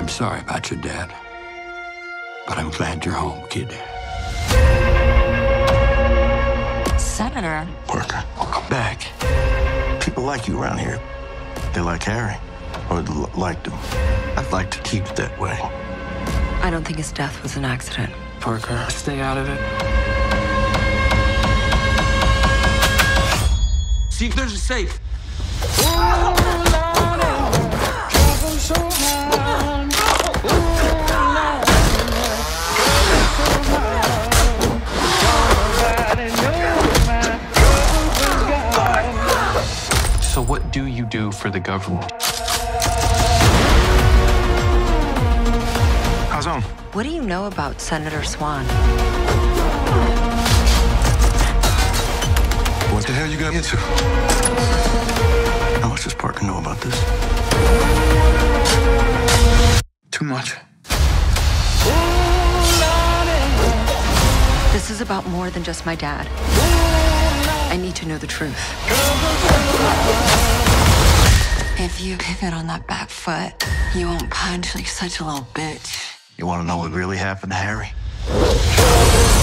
sorry about your dad, but I'm glad you're home, kid. Senator. Parker, Welcome back. people like you around here. They like Harry, or liked him. I'd like to keep it that way. I don't think his death was an accident. Parker, stay out of it. See if there's a safe. So what do you do for the government? How's home? What do you know about Senator Swan? What the hell you got into? How much does Parker know about this? Too much. This is about more than just my dad. I need to know the truth. If you pivot on that back foot, you won't punch like such a little bitch. You want to know what really happened to Harry?